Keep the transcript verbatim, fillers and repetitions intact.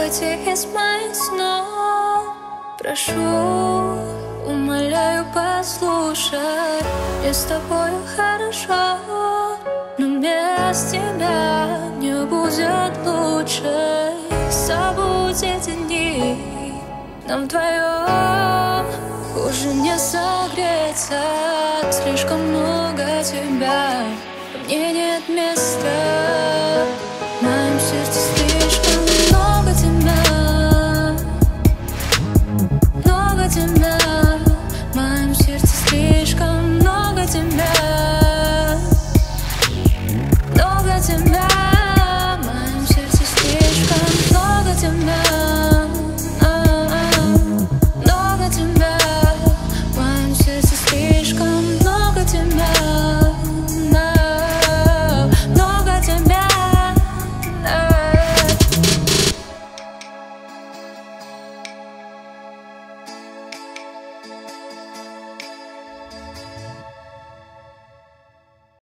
выйти из моих снов. Прошу, умоляю, послушай, мне с тобою хорошо, но без тебя мне будет лучше. Забудь эти дни, нам вдвоем уже не согреться. Слишком много тебя, мне нет места.